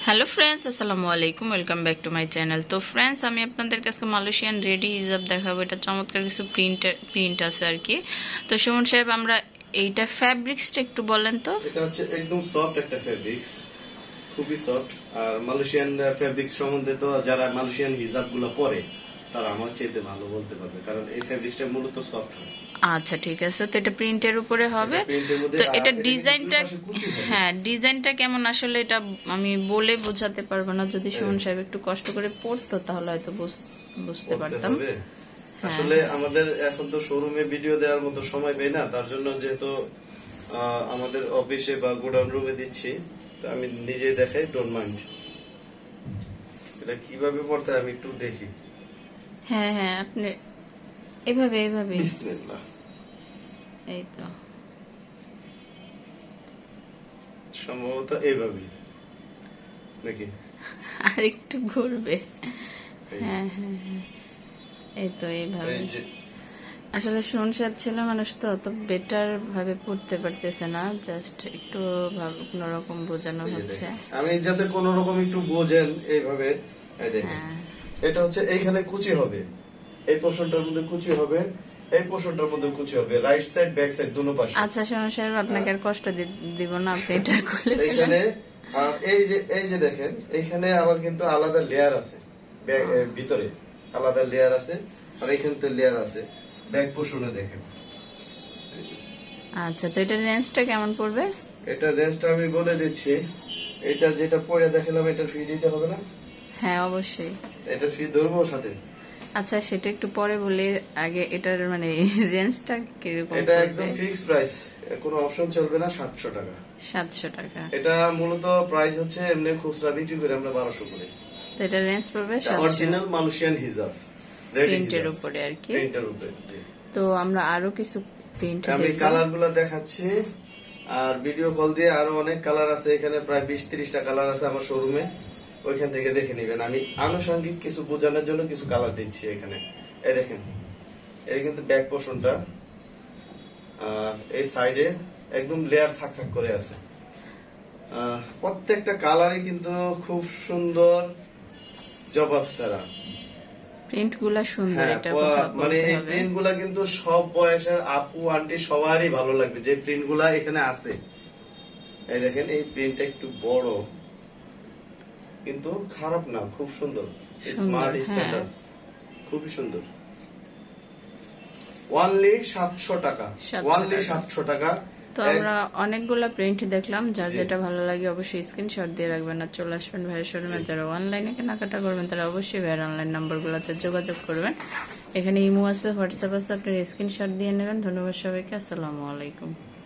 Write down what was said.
Hello friends, আসসালামু আলাইকুম, welcome back to my channel. তো ফ্রেন্ডস, আমি আপনাদের কাছে মালয়েশিয়ান রেডি হিজাব দেখাবো। এটা চমৎকার কিছু প্রিন্ট আছে আর কি। তো সুমন সাহেব, আমরা এইটা ফ্যাব্রিক্সটা একটু বলেন তো। এটা হচ্ছে একদম সফট একটা ফ্যাব্রিক্স, খুবই সফট। আর মালয়েশিয়ান ফ্যাব্রিক্স সম্বন্ধে তো যারা মালয়েশিয়ান হিজাব গুলো পরে তারা আমার চেয়ে ভালো বলতে পারবে, কারণ এই ফ্যাব্রিক্সটা মূলত সফট হয়। আচ্ছা, ঠিক আছে। তো এটা প্রিন্টের উপরে হবে। তো এটা ডিজাইনটা, হ্যাঁ, ডিজাইনটা কেমন আসলে এটা আমি বলে বোঝাতে পারবো না। যদি সুমন সাহেব একটু কষ্ট করে পড়তো তাহলে হয়তো বুঝতে পারতাম। আসলে আমাদের এখন তো শোরুমে ভিডিও দেওয়ার মতো সময় পাই না, তার জন্য যেহেতু আমাদের অফিসে বা গোডাউন রুমে দিচ্ছি, তো আমি নিজে দেখাই, ডোন্ট মাইন্ড। এটা কিভাবে পড়তে আমি একটু দেখি। হ্যাঁ হ্যাঁ, আপনি এভাবে এভাবে, বিসমিল্লাহ। এই তো সম্ভবত এইভাবে নাকি আর একটু ঘুরবে। হ্যাঁ হ্যাঁ হ্যাঁ, এই তো এইভাবে। আসলে সুমন সাহেব ছেলে মানুষ তো অত বেটার ভাবে পড়তে পারতেছে না, জাস্ট একটু কোনরকম বোঝানো হচ্ছে। আমি যাতে কোন রকম একটু বোঝেন এইভাবে। এটা হচ্ছে এইখানে কুচি হবে, এই পোর্শনটার মধ্যে কুচি হবে, এই পোর্শনটার মধ্যে কুচি হবে, রাইট সাইড ব্যাক সাইড দুনো পাশে। আচ্ছা সুমন সাহেব, আপনাকে আর কষ্ট দিব না, আপনি এটা খুলে ফেলেন। এখানে আর এই যে দেখেন, এইখানে আবার কিন্তু আলাদা লেয়ার আছে, ভিতরে আলাদা লেয়ার আছে, আর এখানে তো লেয়ার আছে ব্যাক পোর্শনে দেখেন। আচ্ছা, তো এটার রেঞ্জটা কেমন পড়বে? এটা রেঞ্জটা আমি বলে দিচ্ছি। এটা যেটা পরে দেখালাম, এটার ফি দিতে হবে না? হ্যাঁ অবশ্যই। এটা ফি ধরবো সাথে? আচ্ছা, সেটা একটু পরে বলি, আগে এটার মানে রেঞ্জটা কিরকম? এটা একদম ফিক্সড প্রাইস, কোনো অপশন চলবে না। 700 টাকা। 700 টাকা। এটা মূলত প্রাইস হচ্ছে, এমনি খুচরা বিক্রি করে আমরা 1200 করে। তো এটা রেঞ্জ পড়বে 700। অরিজিনাল মালয়েশিয়ান হিজাব, প্রিন্টের উপরে আর কি। প্রিন্টের উপরে। তো আমরা আরো কিছু প্রিন্ট আমি কালারগুলো দেখাচ্ছি, আর ভিডিও কল দিয়ে আরো অনেক কালার আছে। এখানে প্রায় 20-30টা কালার আছে আমার শোরুমে, ওইখান থেকে দেখে নিবেন। আমি আনুষঙ্গিক কিছু বোঝানোর জন্য কিছু কালার দিচ্ছি এখানে। এই দেখেন, এটা কিন্তু ব্যাক পোর্শনটা, এই সাইডে একদম লেয়ার থাক থাক করে আছে। প্রত্যেকটা কালারই কিন্তু খুব সুন্দর, জবাব ছাড়া। প্রিন্ট গুলা সুন্দর, এটা মানে এই প্রিন্ট গুলা কিন্তু সব বয়সের আপু আন্টি সবারই ভালো লাগবে, যে প্রিন্ট গুলা এখানে আছে। এই দেখেন, এই প্রিন্টটা একটু বড় কিন্তু খারাপ না, খুব সুন্দর, স্মার্ট স্ট্যান্ডার্ড, খুবই সুন্দর। অনলি 700 টাকা, অনলি 700 টাকা। তো আমরা অনেকগুলা প্রিন্ট দেখলাম, যার যেটা ভালো লাগে অবশ্যই স্ক্রিনশট দিয়ে রাখবেন আর চলে আসবেন ভাইয়ের শোরুমে। যারা অনলাইনে কেনাকাটা করবেন তারা অবশ্যই ভাইয়ের অনলাইন নাম্বারগুলোতে যোগাযোগ করবেন। এখানে ইমো আছে, হোয়াটসঅ্যাপ আছে, আপনার স্ক্রিনশট দিয়ে নেবেন। ধন্যবাদ সবাইকে, আসসালামু আলাইকুম।